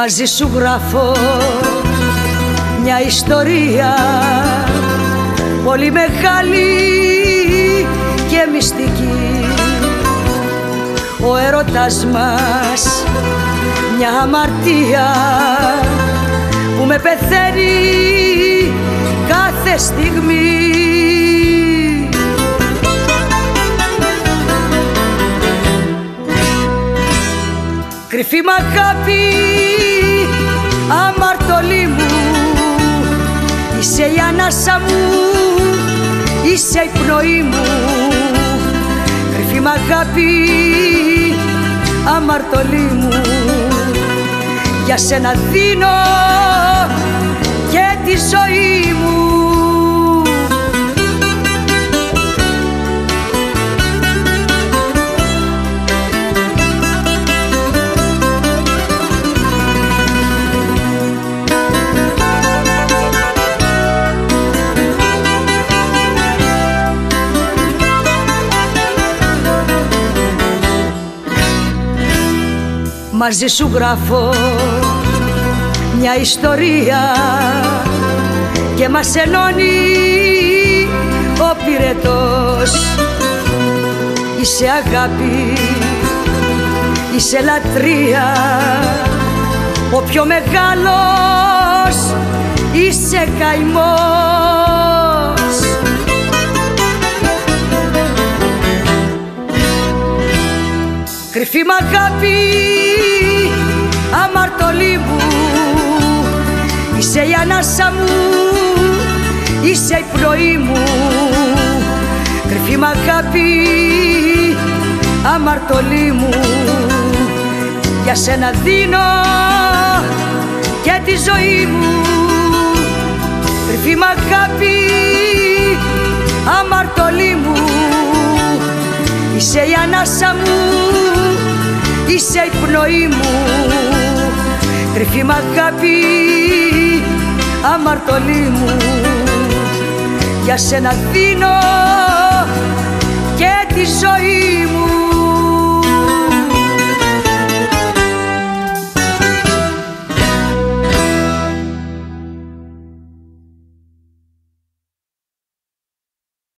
Μαζί σου γράφω μια ιστορία πολύ μεγάλη και μυστική. Ο έρωτας μας μια αμαρτία που με πεθαίνει κάθε στιγμή. Κρυφή μ' αγάπη, αμαρτωλή μου, είσαι η ανάσα μου, είσαι η πνοή μου. Κρυφή μ' αγάπη, αμαρτωλή μου, για σένα δίνω και τη ζωή μου. Μαζί σου γράφω μια ιστορία και μας ενώνει ο πυρετός. Είσαι αγάπη, είσαι λατρεία, ο πιο μεγάλος είσαι καημός. Κρυφή μ' αγάπη, αμαρτωλή μου, είσαι η ανάσα μου, είσαι η πνοή μου. Κρυφή μ' αγάπη, αμαρτωλή μου, για σένα δίνω και τη ζωή μου. Κρυφή μ' αγάπη, αμαρτωλή μου, είσαι η ανάσα μου, είσαι η πνοή μου. Κρυφή μ' αγάπη, αμαρτωλή μου, για σένα δίνω και τη ζωή μου.